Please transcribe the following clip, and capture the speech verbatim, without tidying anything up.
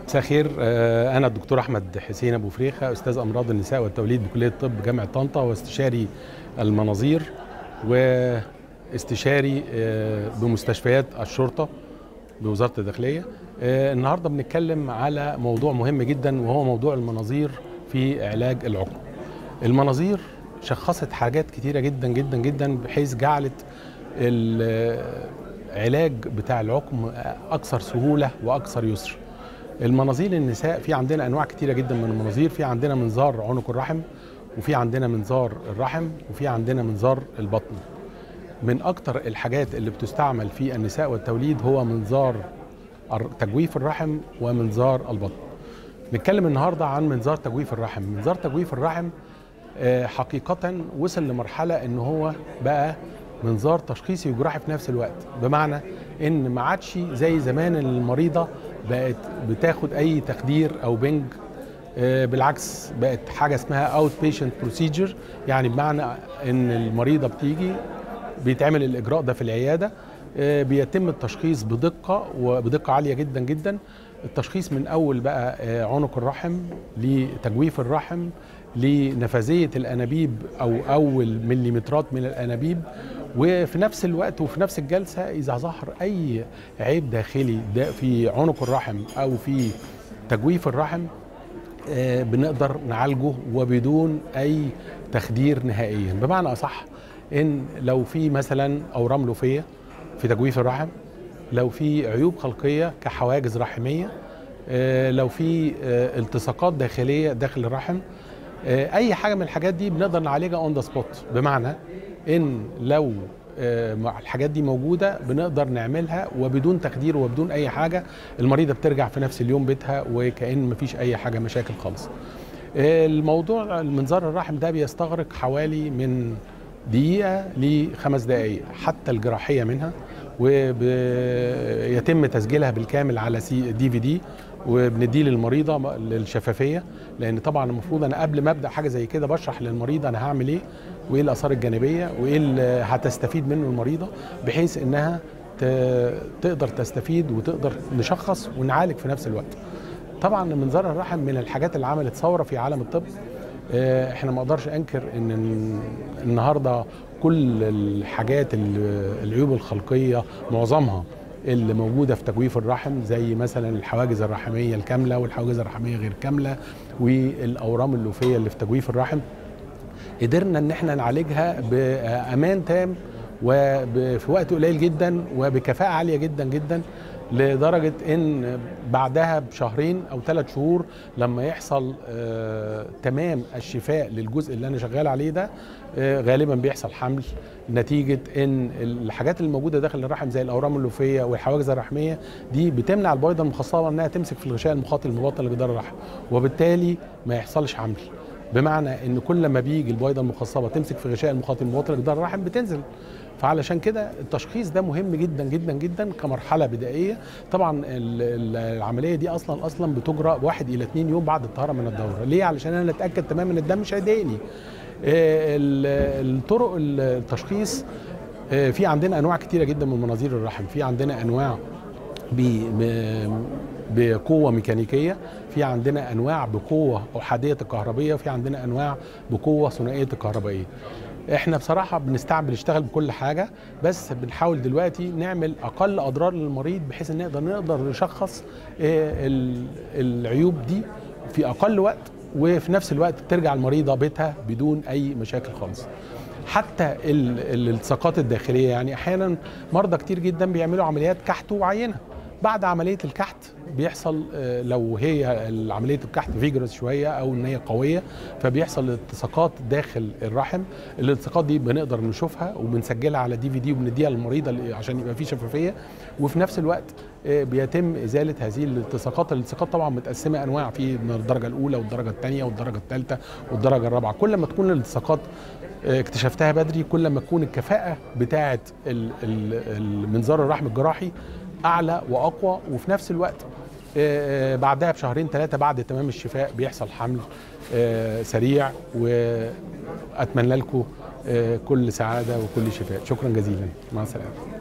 مساء الخير. أنا الدكتور أحمد حسين أبو فريخة، أستاذ أمراض النساء والتوليد بكلية الطب جامعة طنطا، واستشاري المناظير واستشاري بمستشفيات الشرطة بوزارة الداخلية. النهاردة بنتكلم على موضوع مهم جدا، وهو موضوع المناظير في علاج العقم. المناظير شخصت حاجات كتيرة جدا جدا جدا، بحيث جعلت العلاج بتاع العقم أكثر سهولة وأكثر يسر. المناظير النساء في عندنا انواع كتيره جدا من المناظير. في عندنا منظار عنق الرحم، وفي عندنا منظار الرحم، وفي عندنا منظار البطن. من اكتر الحاجات اللي بتستعمل في النساء والتوليد هو منظار تجويف الرحم ومنظار البطن. نتكلم النهارده عن منظار تجويف الرحم. منظار تجويف الرحم حقيقه وصل لمرحله ان هو بقى منظار تشخيصي وجراحي في نفس الوقت، بمعنى ان ما عادش زي زمان المريضه بقت بتاخد اي تخدير او بنج. بالعكس، بقت حاجه اسمها اوت بيشنت بروسيجر، يعني بمعنى ان المريضه بتيجي بيتعمل الاجراء ده في العياده، بيتم التشخيص بدقه وبدقه عاليه جدا جدا. التشخيص من اول بقى عنق الرحم لتجويف الرحم لنفاذيه الانابيب او اول مليمترات من الانابيب، وفي نفس الوقت وفي نفس الجلسه اذا ظهر اي عيب داخلي في عنق الرحم او في تجويف الرحم بنقدر نعالجه وبدون اي تخدير نهائيا. بمعنى اصح، ان لو في مثلا اورام لوفيه في تجويف الرحم، لو في عيوب خلقيه كحواجز رحميه، لو في التصاقات داخليه داخل الرحم، اي حاجه من الحاجات دي بنقدر نعالجها اون ذا سبوت. بمعنى ان لو الحاجات دي موجوده بنقدر نعملها وبدون تخدير وبدون اي حاجه. المريضه بترجع في نفس اليوم بيتها وكأن مفيش اي حاجه مشاكل خالص. الموضوع المنظار الرحم ده بيستغرق حوالي من دقيقه لخمس دقائق حتى الجراحيه منها، ويتم تسجيلها بالكامل على سي دي في دي، وبنديه للمريضه للشفافيه. لان طبعا المفروض انا قبل ما ابدا حاجه زي كده بشرح للمريضه انا هعمل ايه، وايه الاثار الجانبيه، وايه اللي هتستفيد منه المريضه، بحيث انها تقدر تستفيد وتقدر نشخص ونعالج في نفس الوقت. طبعا منظار الرحم من الحاجات اللي عملت ثوره في عالم الطب. احنا ما اقدرش انكر ان النهارده كل الحاجات العيوب الخلقيه معظمها اللي موجوده في تجويف الرحم، زي مثلا الحواجز الرحميه الكامله والحواجز الرحميه غير كامله والاورام اللوفيه اللي في تجويف الرحم، قدرنا ان احنا نعالجها بامان تام وفي وقت قليل جدا وبكفاءه عاليه جدا جدا، لدرجه ان بعدها بشهرين او ثلاث شهور لما يحصل آه تمام الشفاء للجزء اللي انا شغال عليه ده، آه غالبا بيحصل حمل، نتيجه ان الحاجات اللي موجوده داخل الرحم زي الاورام اللوفيه والحواجز الرحميه دي بتمنع البويضه المخصبه انها تمسك في الغشاء المخاطي المبطن لجدار الرحم، وبالتالي ما يحصلش حمل. بمعنى ان كل ما بيجي البويضه المخصبه تمسك في غشاء المخاطي المبطن لجدار الرحم بتنزل. فعلشان كده التشخيص ده مهم جدا جدا جدا كمرحله بدائيه. طبعا العمليه دي اصلا اصلا بتجرى واحد الى اثنين يوم بعد الطهاره من الدوره. ليه؟ علشان انا اتاكد تماما ان الدم مش هيضايقني. الطرق التشخيص، في عندنا انواع كتيره جدا من مناظير الرحم. في عندنا انواع بقوه ميكانيكيه، في عندنا انواع بقوه احاديه الكهربيه، وفي عندنا انواع بقوه ثنائيه الكهربائيه. احنا بصراحه بنستعمل نشتغل بكل حاجه، بس بنحاول دلوقتي نعمل اقل اضرار للمريض، بحيث ان نقدر نقدر نشخص العيوب دي في اقل وقت، وفي نفس الوقت ترجع المريضه بيتها بدون اي مشاكل خالص. حتى الالتصاقات الداخليه، يعني احيانا مرضى كتير جدا بيعملوا عمليات كحت وعينه. بعد عمليه الكحت بيحصل، لو هي عمليه الكحت فيجرس شويه او ان هي قويه، فبيحصل التصاقات داخل الرحم. الالتصاقات دي بنقدر نشوفها وبنسجلها على دي في دي وبنديها للمريضه عشان يبقى في شفافيه، وفي نفس الوقت بيتم ازاله هذه الالتصاقات. الالتصاقات طبعا متقسمه انواع، في الدرجه الاولى والدرجه الثانيه والدرجه الثالثه والدرجه الرابعه. كل ما تكون الالتصاقات اكتشفتها بدري، كل ما تكون الكفاءه بتاعه المنظار الرحم الجراحي اعلى واقوى، وفي نفس الوقت بعدها بشهرين ثلاثه بعد تمام الشفاء بيحصل حمل سريع. واتمنى لكم كل سعاده وكل شفاء. شكرا جزيلا، مع السلامه.